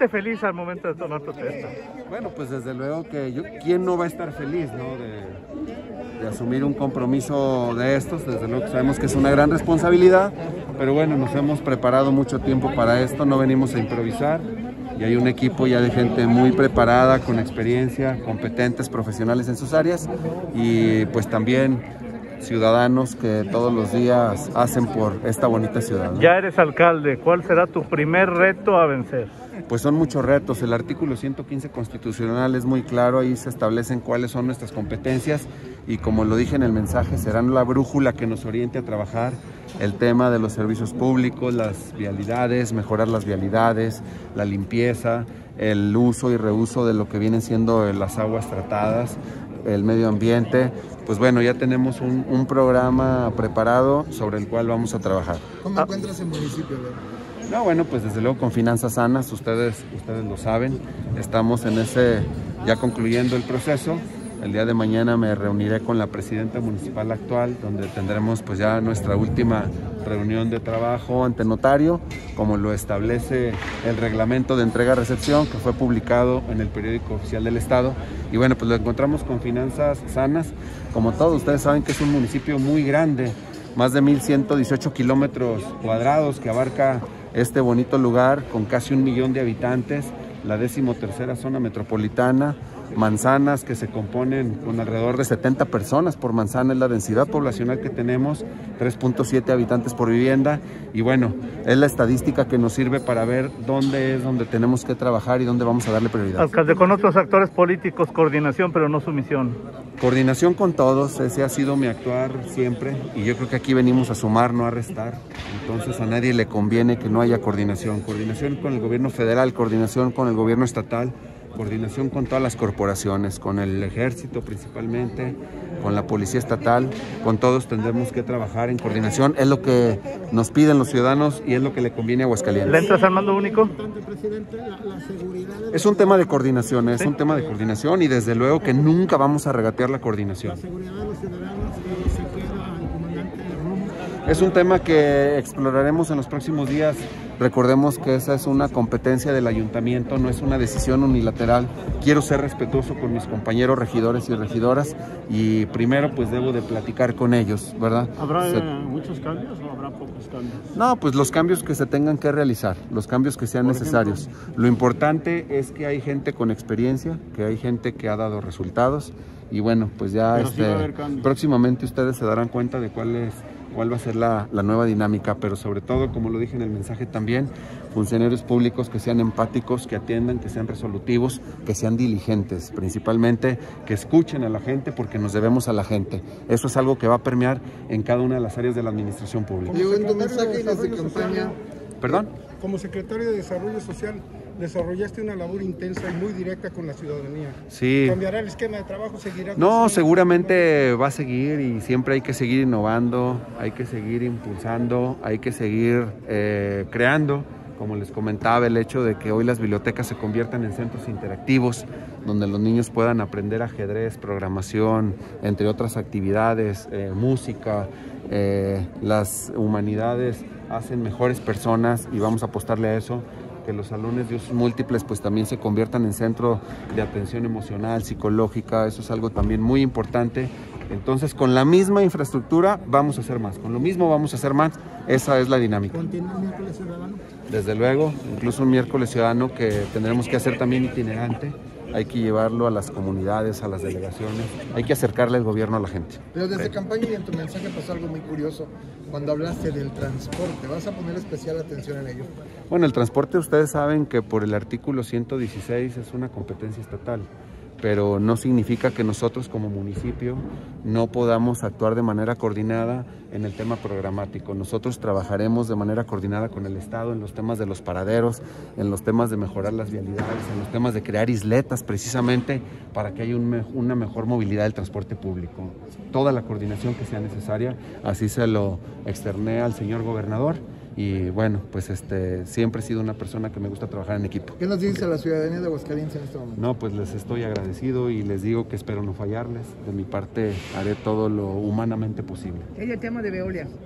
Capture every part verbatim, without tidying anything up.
sentiste feliz al momento de tomar protesta? Bueno, pues desde luego que yo, ¿quién no va a estar feliz, ¿no? de, de asumir un compromiso de estos? Desde luego que sabemos que es una gran responsabilidad, pero bueno, nos hemos preparado mucho tiempo para esto, no venimos a improvisar y hay un equipo ya de gente muy preparada, con experiencia, competentes, profesionales en sus áreas y pues también ciudadanos que todos los días hacen por esta bonita ciudad, ¿no? Ya eres alcalde, ¿cuál será tu primer reto a vencer? Pues son muchos retos. El artículo ciento quince constitucional es muy claro, ahí se establecen cuáles son nuestras competencias y como lo dije en el mensaje, serán la brújula que nos oriente a trabajar el tema de los servicios públicos, las vialidades, mejorar las vialidades, la limpieza, el uso y reuso de lo que vienen siendo las aguas tratadas, el medio ambiente. Pues bueno, ya tenemos un, un programa preparado sobre el cual vamos a trabajar. ¿Cómo ah. encuentras el municipio, Leo? No, bueno, pues desde luego con finanzas sanas, ustedes, ustedes lo saben, estamos en ese, ya concluyendo el proceso. El día de mañana me reuniré con la presidenta municipal actual, donde tendremos pues ya nuestra última reunión de trabajo ante notario, como lo establece el reglamento de entrega-recepción que fue publicado en el periódico oficial del Estado. Y bueno, pues lo encontramos con finanzas sanas. Como todos ustedes saben que es un municipio muy grande, más de mil ciento dieciocho kilómetros cuadrados que abarca este bonito lugar con casi un millón de habitantes, la decimotercera zona metropolitana, manzanas que se componen con alrededor de setenta personas por manzana, es la densidad poblacional que tenemos, tres punto siete habitantes por vivienda y bueno, es la estadística que nos sirve para ver dónde es donde tenemos que trabajar y dónde vamos a darle prioridad. Alcalde, con otros actores políticos, coordinación pero no sumisión. Coordinación con todos, ese ha sido mi actuar siempre y yo creo que aquí venimos a sumar, no a restar, entonces a nadie le conviene que no haya coordinación, coordinación con el gobierno federal, coordinación con el gobierno estatal, coordinación con todas las corporaciones, con el ejército principalmente, con la policía estatal, con todos tendremos que trabajar en coordinación, es lo que nos piden los ciudadanos y es lo que le conviene a Aguascalientes. ¿Le entras al mando único? Es un tema de coordinación, es un tema de coordinación y desde luego que nunca vamos a regatear la coordinación. Es un tema que exploraremos en los próximos días. Recordemos que esa es una competencia del ayuntamiento, no es una decisión unilateral. Quiero ser respetuoso con mis compañeros regidores y regidoras y primero pues debo de platicar con ellos, ¿verdad? ¿Habrá se... muchos cambios o habrá pocos cambios? No, pues los cambios que se tengan que realizar, los cambios que sean necesarios. Lo importante es que hay gente con experiencia, que hay gente que ha dado resultados y bueno, pues ya este, sí próximamente ustedes se darán cuenta de cuál es cuál va a ser la, la nueva dinámica, pero sobre todo, como lo dije en el mensaje también, funcionarios públicos que sean empáticos, que atiendan, que sean resolutivos, que sean diligentes, principalmente que escuchen a la gente porque nos debemos a la gente. Eso es algo que va a permear en cada una de las áreas de la administración pública. Digo, en tu mensaje y desde campaña... ¿Perdón? Como secretario de Desarrollo Social, desarrollaste una labor intensa y muy directa con la ciudadanía. Sí. ¿Cambiará el esquema de trabajo? ¿Seguirá? No, seguramente va a seguir y siempre hay que seguir innovando, hay que seguir impulsando, hay que seguir eh, creando. Como les comentaba, el hecho de que hoy las bibliotecas se conviertan en centros interactivos, donde los niños puedan aprender ajedrez, programación, entre otras actividades, eh, música, eh, las humanidades hacen mejores personas y vamos a apostarle a eso, que los salones de usos múltiples pues también se conviertan en centro de atención emocional, psicológica, eso es algo también muy importante. Entonces con la misma infraestructura vamos a hacer más, con lo mismo vamos a hacer más, esa es la dinámica. ¿Continúa el miércoles ciudadano? Desde luego, incluso un miércoles ciudadano que tendremos que hacer también itinerante, hay que llevarlo a las comunidades, a las delegaciones, hay que acercarle el gobierno a la gente. Pero desde campaña y en tu mensaje pasó algo muy curioso, cuando hablaste del transporte, ¿vas a poner especial atención en ello? Bueno, el transporte ustedes saben que por el artículo ciento dieciséis es una competencia estatal, pero no significa que nosotros como municipio no podamos actuar de manera coordinada en el tema programático. Nosotros trabajaremos de manera coordinada con el Estado en los temas de los paraderos, en los temas de mejorar las vialidades, en los temas de crear isletas precisamente para que haya un, una mejor movilidad del transporte público. Toda la coordinación que sea necesaria, así se lo externé al señor gobernador. Y bueno, pues este siempre he sido una persona que me gusta trabajar en equipo. ¿Qué nos dices a la ciudadanía de Aguascalientes en este momento? No, pues les estoy agradecido y les digo que espero no fallarles. De mi parte haré todo lo humanamente posible. ¿Qué es el tema de Veolia?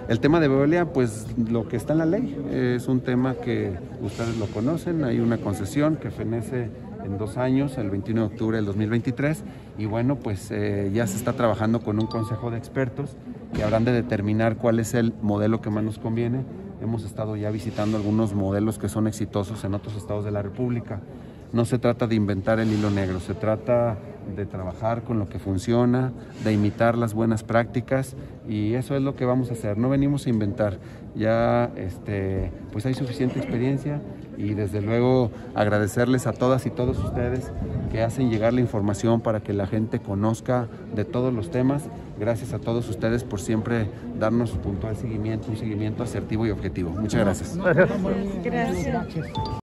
El tema de Veolia, pues lo que está en la ley, es un tema que ustedes lo conocen, hay una concesión que fenece en dos años, el veintiuno de octubre del dos mil veintitrés, y bueno, pues eh, ya se está trabajando con un consejo de expertos que habrán de determinar cuál es el modelo que más nos conviene. Hemos estado ya visitando algunos modelos que son exitosos en otros estados de la República. No se trata de inventar el hilo negro, se trata de trabajar con lo que funciona, de imitar las buenas prácticas, y eso es lo que vamos a hacer. No venimos a inventar, ya este, pues hay suficiente experiencia, y desde luego agradecerles a todas y todos ustedes que hacen llegar la información para que la gente conozca de todos los temas. Gracias a todos ustedes por siempre darnos puntual seguimiento, un seguimiento asertivo y objetivo. Muchas gracias. Gracias. Gracias.